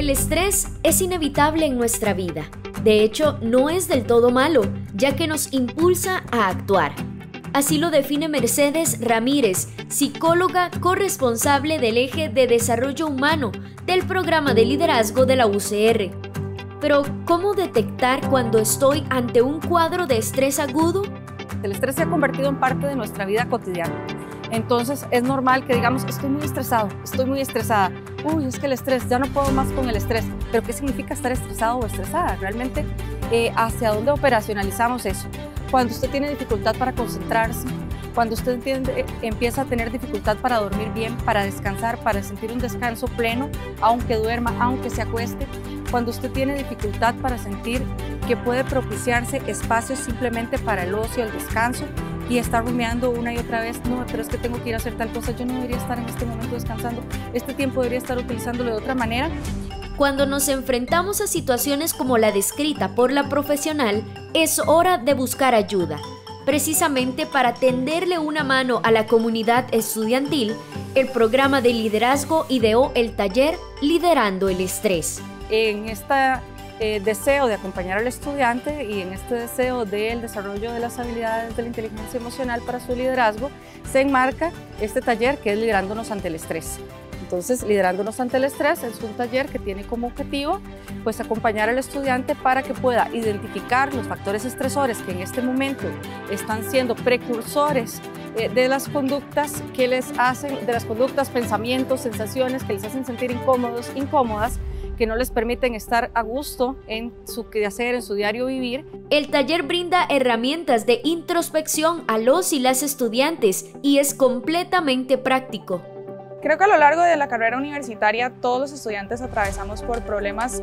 El estrés es inevitable en nuestra vida. De hecho, no es del todo malo, ya que nos impulsa a actuar. Así lo define Mercedes Ramírez, psicóloga corresponsable del Eje de Desarrollo Humano del Programa de Liderazgo de la UCR. Pero, ¿cómo detectar cuando estoy ante un cuadro de estrés agudo? El estrés se ha convertido en parte de nuestra vida cotidiana. Entonces es normal que digamos, estoy muy estresado, estoy muy estresada. Uy, es que el estrés, ya no puedo más con el estrés. Pero ¿qué significa estar estresado o estresada? Realmente, ¿hacia dónde operacionalizamos eso? Cuando usted tiene dificultad para concentrarse, cuando usted empieza a tener dificultad para dormir bien, para descansar, para sentir un descanso pleno, aunque duerma, aunque se acueste, cuando usted tiene dificultad para sentir que puede propiciarse espacios simplemente para el ocio, el descanso, y estar rumiando una y otra vez, no, pero es que tengo que ir a hacer tal cosa, yo no debería estar en este momento descansando, este tiempo debería estar utilizándolo de otra manera. Cuando nos enfrentamos a situaciones como la descrita por la profesional, es hora de buscar ayuda. Precisamente para tenderle una mano a la comunidad estudiantil, el programa de liderazgo ideó el taller Liderando el Estrés. En este deseo de acompañar al estudiante y en este deseo del desarrollo de las habilidades de la inteligencia emocional para su liderazgo, se enmarca este taller que es Liderándonos ante el Estrés. Entonces, Liderándonos ante el Estrés es un taller que tiene como objetivo pues, acompañar al estudiante para que pueda identificar los factores estresores que en este momento están siendo precursores de las conductas que les hacen, de las conductas, pensamientos, sensaciones que les hacen sentir incómodos, incómodas, que no les permiten estar a gusto en su quehacer, en su diario vivir. El taller brinda herramientas de introspección a los y las estudiantes y es completamente práctico. Creo que a lo largo de la carrera universitaria todos los estudiantes atravesamos por problemas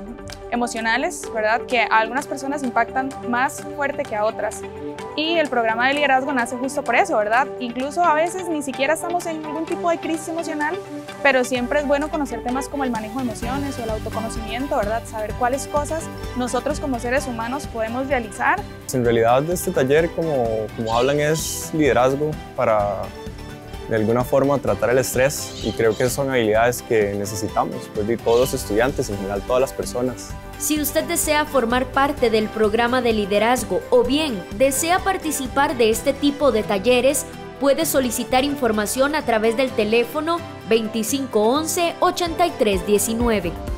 emocionales, ¿verdad? Que a algunas personas impactan más fuerte que a otras. Y el programa de liderazgo nace justo por eso, ¿verdad? Incluso a veces ni siquiera estamos en ningún tipo de crisis emocional, pero siempre es bueno conocer temas como el manejo de emociones o el autoconocimiento, ¿verdad? Saber cuáles cosas nosotros como seres humanos podemos realizar. En realidad este taller, como hablan, es liderazgo para de alguna forma tratar el estrés, y creo que son habilidades que necesitamos pues, de todos los estudiantes, en general todas las personas. Si usted desea formar parte del programa de liderazgo o bien desea participar de este tipo de talleres, puede solicitar información a través del teléfono 2511-8319.